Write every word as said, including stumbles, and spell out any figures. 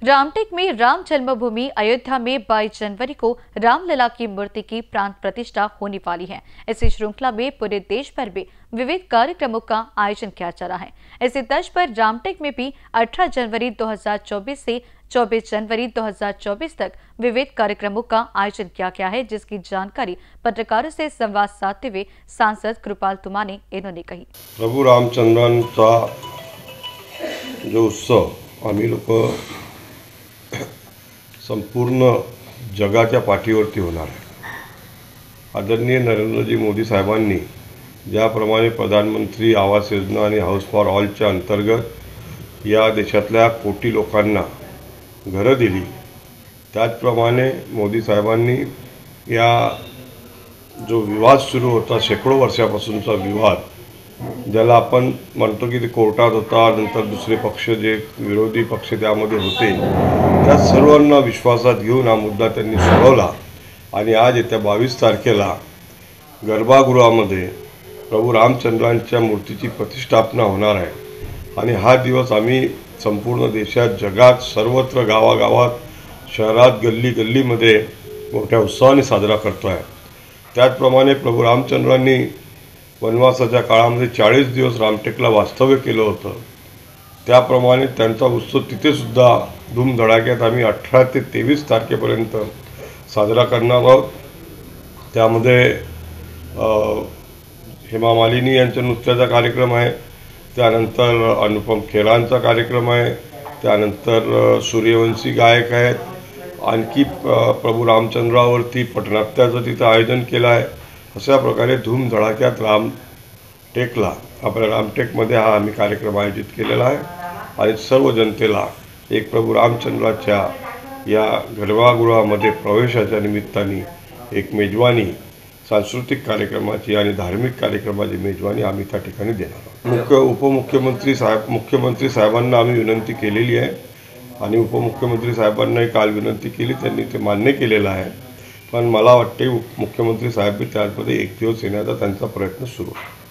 रामटेक में राम जन्मभूमि अयोध्या में बाईस जनवरी को रामलला की मूर्ति की प्राण प्रतिष्ठा होने वाली है। इसी श्रृंखला में पूरे देश भर में विविध कार्यक्रमों का आयोजन किया जा रहा है। इसी तर्ज पर रामटेक में भी अठारह जनवरी दो हज़ार चौबीस से चौबीस जनवरी दो हज़ार चौबीस तक विविध कार्यक्रमों का आयोजन किया गया है, जिसकी जानकारी पत्रकारों से संवाद साधते हुए सांसद कृपाल तुमाने इन्होंने कही। प्रभू रामचंद्रांचा जो उत्सव आम्ही लोक संपूर्ण जगाच्या पाठीवरती होणार आहे। आदरणीय नरेंद्रजी मोदी साहेबांनी ज्याप्रमाणे प्रधानमंत्री आवास योजना आणि हाऊस फॉर ऑलच्या अंतर्गत या देशातल्या कोटी लोकांना घरं दिली, त्याचप्रमाणे मोदी साहेबांनी या जो विवाद सुरू होता शेकडो वर्षापासूनचा विवाद, ज्याला आपण म्हणतो की ते कोर्टात होता, नंतर दुसरे पक्ष जे विरोधी पक्ष त्यामध्ये होते, त्या सर्वांना विश्वासात घेऊन हा मुद्दा त्यांनी सोडवला आणि आज येत्या बावीस तारखेला गर्भगृहामध्ये प्रभू रामचंद्रांच्या मूर्तीची प्रतिष्ठापना होणार आहे। आणि हा दिवस आम्ही संपूर्ण देशात, जगात, सर्वत्र गावागावात, शहरात, गल्ली गल्लीमध्ये मोठ्या उत्साहाने साजरा करतो आहे। त्याचप्रमाणे प्रभू रामचंद्रांनी वनवासाच्या काळामध्ये चाळीस दिवस रामटेकला वास्तव्य केलं होतं, त्याप्रमाणे त्यांचा उत्सव तिथे सुद्धा धूमधडाक्यात आम्ही अठरा ते तेवीस तारखेपर्यंत साजरा करणार आहोत। त्यामध्ये हेमा मालिनी यांच्या नृत्याचा कार्यक्रम आहे, त्यानंतर अनुपम खेरांचा कार्यक्रम आहे, त्यानंतर सूर्यवंशी गायक आहेत, आणखी प्रभू रामचंद्रावरती पटनाट्याचं तिथं आयोजन केलं आहे। अशा प्रकारे धूमधडाक्यात रामटेकला आपल्या रामटेकमध्ये हा आम्ही कार्यक्रम आयोजित केलेला आहे आणि सर्व जनतेला एक प्रभू रामचंद्राच्या या गर्भगृहामध्ये प्रवेशाच्या निमित्ताने एक मेजवानी, सांस्कृतिक कार्यक्रमाची आणि धार्मिक कार्यक्रमाची मेजवानी आम्ही त्या ठिकाणी देणार आहोत। मुख्य उपमुख्यमंत्री साहेब मुख्यमंत्री साहेबांना आम्ही विनंती केलेली आहे आणि उपमुख्यमंत्री साहेबांनाही काल विनंती केली, त्यांनी ते मान्य केलेलं आहे। पण मला वाटते मुख्यमंत्री साहेब त्यामध्ये एक दिवस येण्याचा त्यांचा प्रयत्न सुरू आहे।